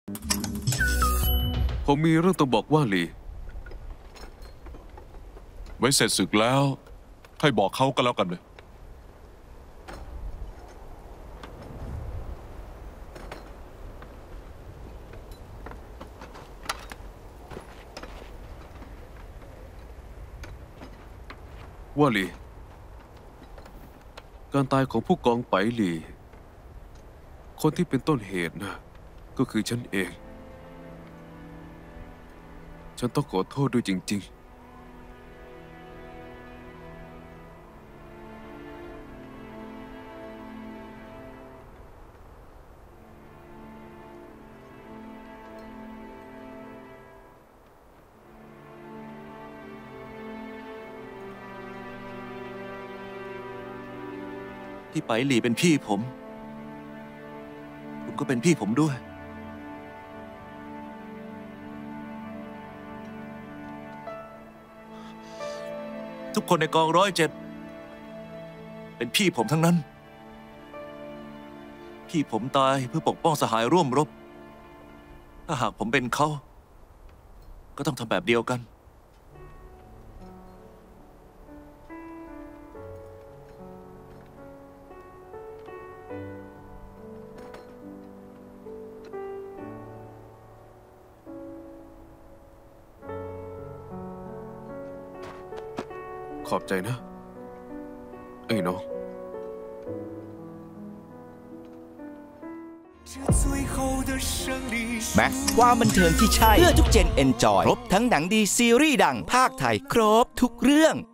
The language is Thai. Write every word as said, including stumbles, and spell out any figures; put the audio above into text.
ผมมีเรื่องต้องบอกว่าหลีไว้เสร็จศึกแล้วให้บอกเขาก็แล้วกันเลยว่าหลีการตายของผู้กองไปหลีคนที่เป็นต้นเหตุนะก็คือฉันเองฉันต้องขอโทษด้วยจริงๆที่ไปหลี่เป็นพี่ผมผมก็เป็นพี่ผมด้วยทุกคนในกองร้อยเจ็ดเป็นพี่ผมทั้งนั้นพี่ผมตายเพื่อปกป้องสหายร่วมรบถ้าหากผมเป็นเขาก็ต้องทำแบบเดียวกันขอบใจนะไอ้น้องแม็กซ์ความบันเทิงที่ใช่เพื่อทุกเจนเอนจอยครบทั้งหนังดีซีรีส์ดังภาคไทยครบทุกเรื่อง